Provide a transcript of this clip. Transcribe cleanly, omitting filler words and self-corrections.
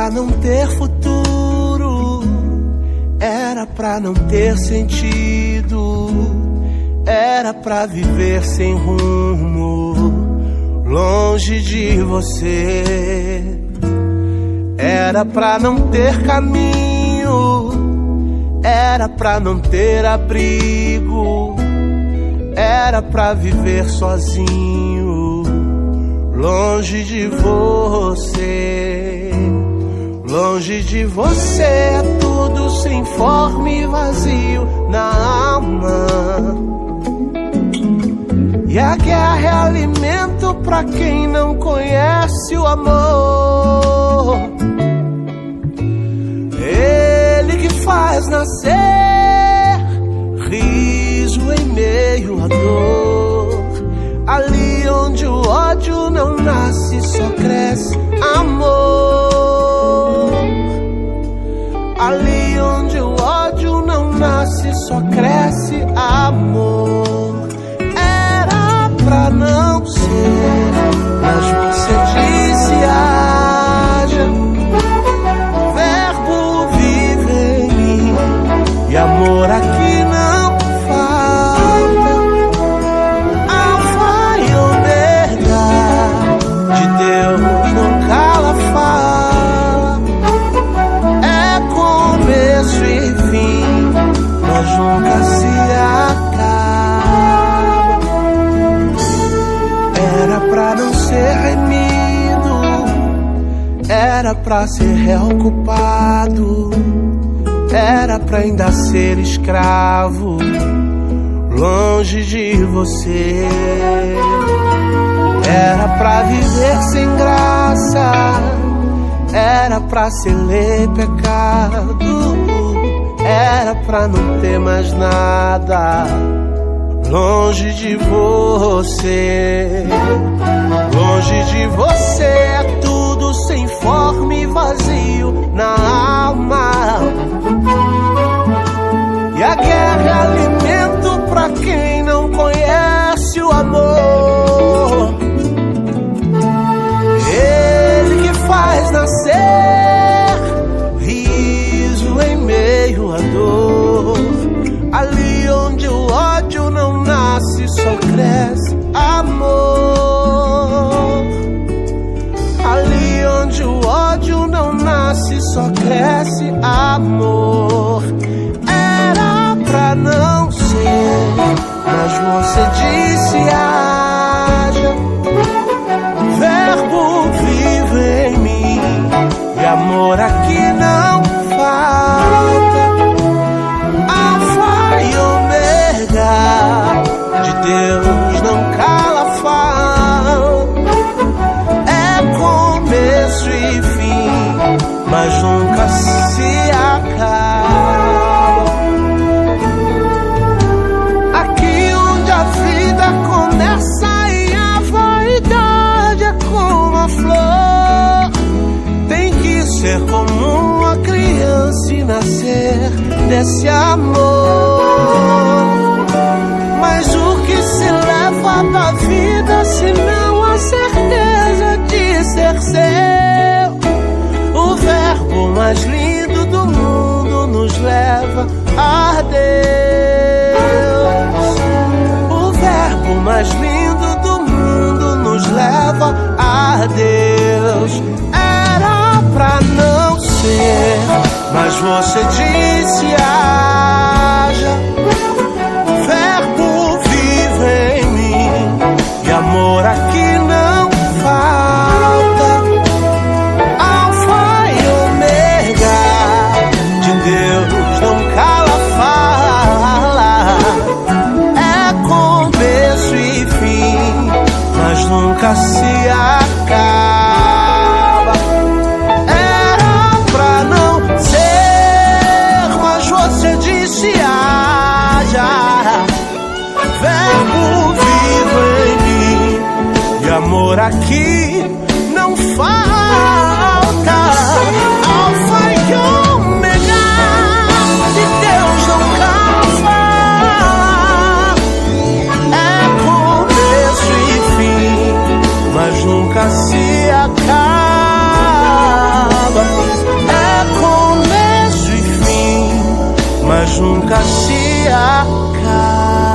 pra não ter futuro, era pra não ter sentido, era pra viver sem rumo, longe de você. Era pra não ter caminho, era pra não ter abrigo, era pra viver sozinho, longe de você. Longe de você é tudo sem forma e vazio na alma. E a guerra é alimento pra quem não conhece o amor. Ele que faz nascer riso em meio à dor. Ali onde o ódio não nasce, só cresce amor. Ali onde o ódio não nasce, só cresce amor. Era pra não ser, mas você disse haja. Verbo vive em mim e amor aqui não falta. Alfa e Ômega, de Deus não cala a fala. É começo e fim, mas nunca se acaba. Era pra não ser remido, era pra ser réu culpado, era pra ainda ser escravo, longe de você. Era pra viver sem graça, era pra ser lei pecado, era pra não ter mais nada, longe de você. Longe de você é tudo sem forma e vazio na alma. E a guerra é alimento pra quem não conhece o amor. Ele que faz nascer riso em meio à dor. Ali onde o ódio não nasce, só cresce amor. Ali onde o ódio não nasce, só cresce amor. Era pra não ser, mas você disse haja. Verbo vive em mim e amor aqui não falta. Alfa e Ômega, de Deus não cala a fala. É começo e fim, mas nunca se acaba. Aqui onde a vida começa e a vaidade é como a flor, tem que ser como uma criança e nascer desse amor. Mas o que se leva da vida se não a certeza de ser seu? O verbo mais lindo do mundo nos leva a Deus. O verbo mais lindo do mundo nos leva a Deus. Era pra não ser, mas você disse haja. Verbo vive em mim e amor aqui não falta. Alfa e Ômega, de Deus não cala a fala. É começo e fim, mas nunca se acaba. Era pra não ser, mas você disse haja. Verbo vivo em mim e amor aqui não falta. Alfa e Ômega, de Deus não cala a fala. É começo e fim, mas nunca se acaba. nunca se acaba.